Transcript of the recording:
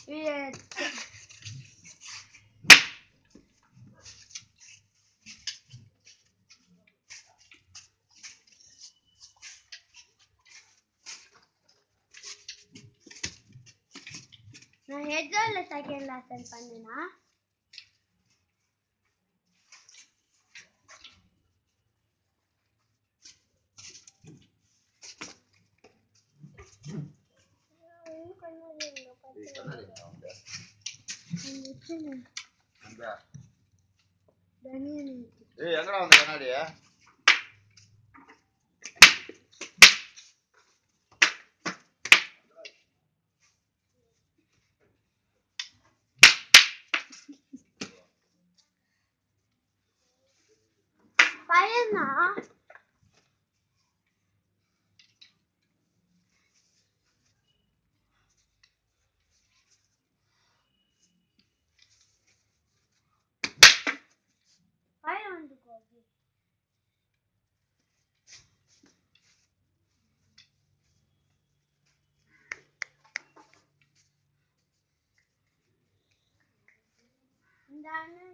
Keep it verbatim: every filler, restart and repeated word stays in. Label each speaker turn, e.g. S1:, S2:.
S1: ये நான் ஹெட்ல second lesson பண்ணேனா
S2: ஏய் எங்கடா வந்த கண்ணாடியா
S1: பையனா பையன் வந்து கோபி இந்த